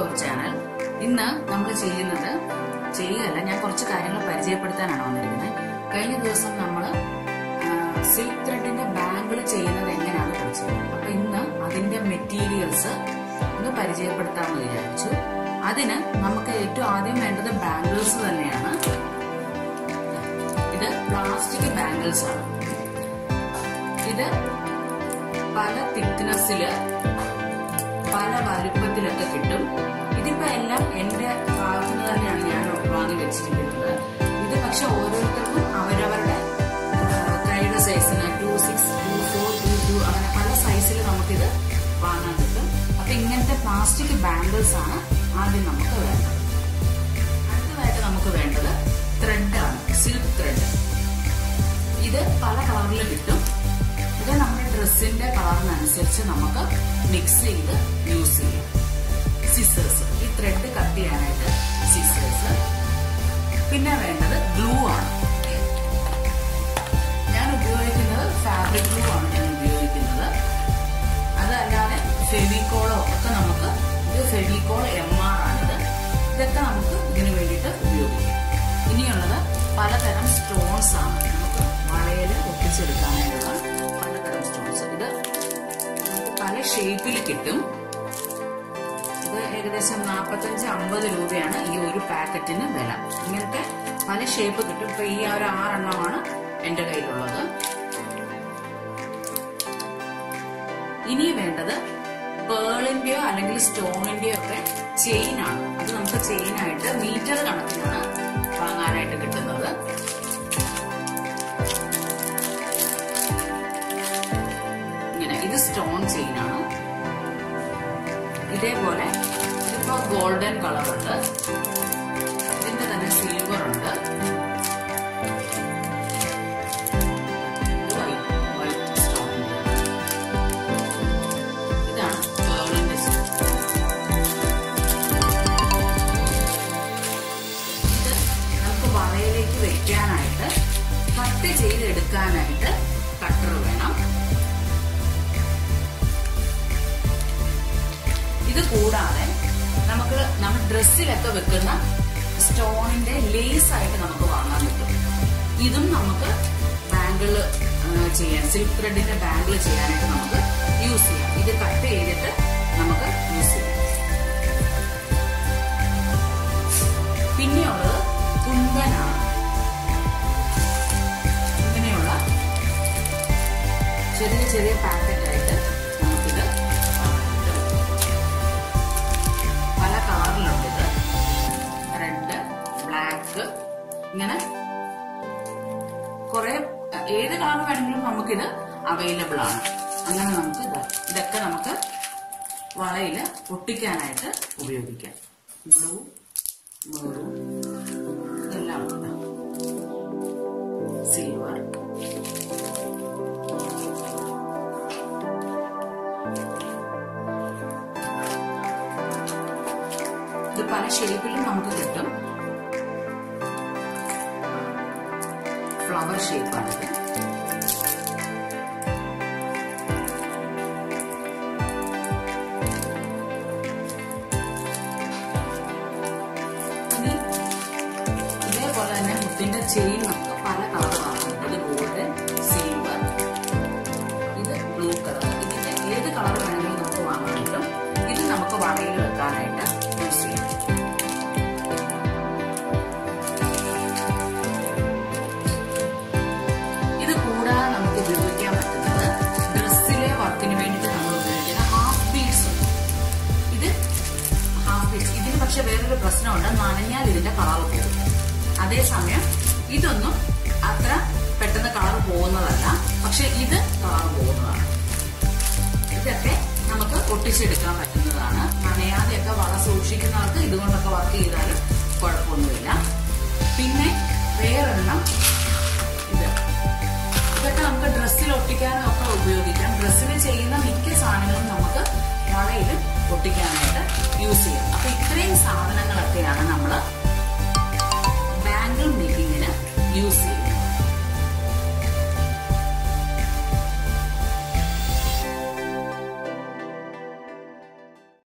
our channel. ഇന്ന് നമ്മൾ ചെയ്യുകയല്ല ഞാൻ കുറച്ച് കാര്യങ്ങൾ പരിചയപ്പെടുത്താനാണ് വന്നിരിക്കുന്നത്. കഴിഞ്ഞ ദിവസം നമ്മൾ സിൽക്ക് ത്രെഡിന്റെ ബാംഗിൾ ചെയ്യുന്നത് എങ്ങനെയാണ് പഠിച്ചത്. അപ്പോൾ ഇന്ന് അതിന്റെ മെറ്റീരിയൽസ് ഒന്ന് പരിചയപ്പെടുത്താമെന്ന് വിചാരിച്ചു. അതിന് നമുക്ക് ഏറ്റവും ആദ്യം വേണ്ടത് ബാംഗിൾസ് തന്നെയാണ്. ഇത് പ്ലാസ്റ്റിക് ബാംഗിൾസ് ആണ്. ഇത് പല തിക്നെസ്സില് പല വലുപ്പത്തിലൊക്കെ കിട്ടും. ഇതിപ്പോ എല്ലാം എന്റെ ഭാഗത്തുനിന്ന് തന്നെയാണ് ഞാൻ വാങ്ങി വെച്ചിരിക്കുന്നത്. ഇത് പക്ഷെ ഓരോരുത്തർക്കും അവരവരുടെ കൈയുടെ സൈസിന് 2-6, 2-4, 2-2 അങ്ങനെ പല സൈസിൽ നമുക്കിത് വാങ്ങാൻ കിട്ടും. അപ്പൊ ഇങ്ങനത്തെ പ്ലാസ്റ്റിക് ബാംഗിൾസ് ആണ് ആദ്യം നമുക്ക് വേണ്ടത്. അടുത്തതായിട്ട് നമുക്ക് വേണ്ടത് ത്രെഡാണ്, സിൽക്ക് ത്രെഡ്. ഇത് പല കളറിൽ കിട്ടും. ഇത് നമ്മുടെ ഡ്രസ്സിന്റെ കളറിനനുസരിച്ച് നമുക്ക് മിക്സ് ചെയ്ത് യൂസ് ചെയ്യാം. സിസേഴ്സ്, ഈ ത്രെഡ് കട്ട് ചെയ്യാനായിട്ട് സിസേഴ്സ്. പിന്നെ വേണ്ടത് ഗ്ലൂ ആണ്. ഞാൻ ഉപയോഗിക്കുന്നത് ഫാബ്രിക് ഗ്ലൂ ആണ് ഞാൻ ഉപയോഗിക്കുന്നത്. അതല്ലാതെ ഫെവിക്കോളോ ഒക്കെ നമുക്ക്, ഇത് ഫെവിക്കോൾ MR ആണിത്. ഇതൊക്കെ നമുക്ക് ഇതിനു വേണ്ടിയിട്ട് ഉപയോഗിക്കാം. ഇനിയുള്ളത് പലതരം സ്റ്റോൺസ് ആണ്. നമുക്ക് വളയിൽ ഒട്ടിച്ചെടുക്കാനായിട്ടുള്ള പലതരം സ്റ്റോൺസ്. ഇത് നമുക്ക് പല ഷേപ്പിൽ കിട്ടും. ഇത് ഏകദേശം 45-50 രൂപയാണ് ഈ ഒരു പാക്കറ്റിന് വില. ഇങ്ങനത്തെ പല ഷേപ്പ് കിട്ടും. ഇപ്പൊ ഈ ഒരു 6 എണ്ണമാണ് എന്റെ കയ്യിലുള്ളത്. ഇനി വേണ്ടത് പേളിന്റെയോ അല്ലെങ്കിൽ സ്റ്റോണിന്റെയോ ഒക്കെ ചെയിനാണ്. അത് നമുക്ക് ചെയിനായിട്ട് മീറ്റർ കണക്കിനാണ് വാങ്ങാനായിട്ട് കിട്ടുന്നത്. ഇങ്ങനെ ഇത് സ്റ്റോൺ ചെയിനാണ്. ഇതേപോലെ ഇതിപ്പോ ഗോൾഡൻ കളറുണ്ട്, ഇതിന്റെ തന്നെ സിൽവർ ഉണ്ട്, വൈറ്റ് സ്റ്റോണിന്റെ. ഇതാണ് പേളിന്റെ സ്റ്റോൺ. ഇത് നമുക്ക് വളയിലേക്ക് വെക്കാനായിട്ട് കട്ട് ചെയ്തെടുക്കാനായിട്ട് കട്ടർ വേണം. ഇത് കൂടാതെ നമുക്ക് നമ്മൾ ഡ്രസ്സിലൊക്കെ വെക്കുന്ന സ്റ്റോണിന്റെ ലേസ് ആയിട്ട് നമുക്ക് വാങ്ങാൻ കിട്ടും. ഇതും നമുക്ക് ബാംഗിൾ ചെയ്യാൻ, സിൽക്ക് ത്രെഡിന്റെ ബാംഗിൾ ചെയ്യാനായിട്ട് നമുക്ക് യൂസ് ചെയ്യാം. ഇത് കട്ട് ചെയ്തിട്ട് നമുക്ക് യൂസ് ചെയ്യാം. പിന്നെയുള്ളത് കുന്തനാണ്. ഇങ്ങനെയുള്ള ചെറിയ ചെറിയ പാക്കറ്റായിട്ട് നമുക്കിത് പല കളറിലുണ്ട്. ഇത് റെഡ്, ബ്ലാക്ക്, ഇങ്ങനെ കുറെ ഏത് കളർ വേണമെങ്കിലും നമുക്കിത് അവൈലബിൾ ആണ്. അങ്ങനെ നമുക്ക് ഇതൊക്കെ നമുക്ക് വളയിൽ ഒട്ടിക്കാനായിട്ട് ഉപയോഗിക്കാം. ബ്ലൂ, മെറൂൺ, ഇതെല്ലാം ഉണ്ട്. സിൽവർ, ഇത് പല ഷേപ്പിലും നമുക്ക് കിട്ടും. ഫ്ലവർ ഷേപ്പാണിത്. ഇനി ഇതേപോലെ തന്നെ മുത്തിന്റെ ചെയിൻ നമുക്ക് പല കളറാണ്. ഇത് ഗോൾഡൻ, സിൽവർ, ഇത് ബ്ലൂ കളർ. ഇതിന്റെ ഏത് കളർ വേണമെങ്കിലും നമുക്ക് വാങ്ങാൻ കിട്ടും. ഇത് നമുക്ക് വളയിൽ വെക്കാനായിട്ട് യൂസ് ചെയ്യാം. ഇത് കൂടാതെ നമുക്ക് ഉപയോഗിക്കാൻ പറ്റുന്നത് ഡ്രസ്സിലെ വർക്കിന് വേണ്ടിയിട്ട് നമ്മൾ ഉപയോഗിക്കുന്ന ഹാഫ് ബീഡ്സ്. ഇത് ഹാഫ് ബീഡ്സ്. ഇതിന് പക്ഷെ വേറൊരു പ്രശ്നമുണ്ട്, നനഞ്ഞാൽ ഇതിന്റെ കളർ പോകും. അതേസമയം ഇതൊന്നും അത്ര പെട്ടെന്ന് കളർ പോകുന്നതല്ല, പക്ഷെ ഇത് കളർ പോകുന്നതാണ്. ഇതൊക്കെ നമുക്ക് ഒട്ടിച്ചെടുക്കാൻ പറ്റുന്നതാണ്. നനയാതെയൊക്കെ വള സൂക്ഷിക്കുന്നവർക്ക് ഇതുകൊണ്ടൊക്കെ വർക്ക് ചെയ്താലും കുഴപ്പമൊന്നുമില്ല. പിന്നെ വേറെണ്ണം ഇതൊക്കെ നമുക്ക് ഡ്രസ്സിൽ ഒട്ടിക്കാനും ഒക്കെ ഉപയോഗിക്കാം. ഡ്രസ്സിൽ ചെയ്യുന്ന മിക്ക സാധനങ്ങളും നമുക്ക് വളയിൽ ഒട്ടിക്കാനായിട്ട് യൂസ് ചെയ്യാം. അപ്പൊ